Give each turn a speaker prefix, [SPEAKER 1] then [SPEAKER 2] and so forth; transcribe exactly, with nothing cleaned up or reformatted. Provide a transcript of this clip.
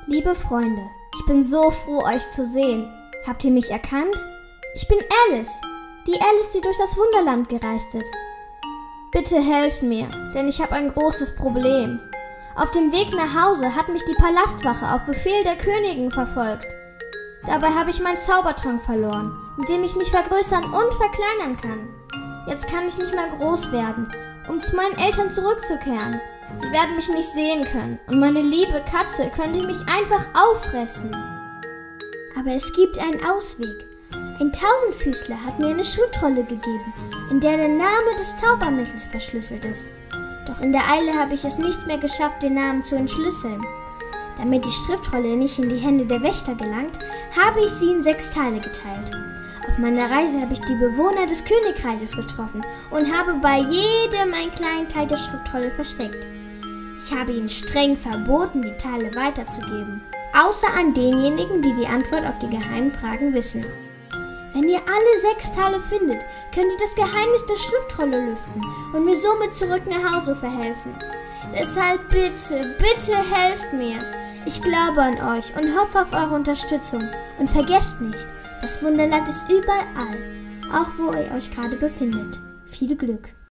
[SPEAKER 1] Liebe Freunde, ich bin so froh, euch zu sehen. Habt ihr mich erkannt? Ich bin Alice, die Alice, die durch das Wunderland gereist ist. Bitte helft mir, denn ich habe ein großes Problem. Auf dem Weg nach Hause hat mich die Palastwache auf Befehl der Königin verfolgt. Dabei habe ich meinen Zaubertrank verloren, mit dem ich mich vergrößern und verkleinern kann. Jetzt kann ich nicht mehr groß werden, um zu meinen Eltern zurückzukehren. Sie werden mich nicht sehen können und meine liebe Katze könnte mich einfach auffressen. Aber es gibt einen Ausweg. Ein Tausendfüßler hat mir eine Schriftrolle gegeben, in der der Name des Zaubermittels verschlüsselt ist. Doch in der Eile habe ich es nicht mehr geschafft, den Namen zu entschlüsseln. Damit die Schriftrolle nicht in die Hände der Wächter gelangt, habe ich sie in sechs Teile geteilt. Auf meiner Reise habe ich die Bewohner des Königreiches getroffen und habe bei jedem einen kleinen Teil der Schriftrolle versteckt. Ich habe ihnen streng verboten, die Teile weiterzugeben, außer an denjenigen, die die Antwort auf die geheimen Fragen wissen. Wenn ihr alle sechs Teile findet, könnt ihr das Geheimnis der Schriftrolle lüften und mir somit zurück nach Hause verhelfen. Deshalb bitte, bitte helft mir. Ich glaube an euch und hoffe auf eure Unterstützung. Und vergesst nicht, das Wunderland ist überall, auch wo ihr euch gerade befindet. Viel Glück!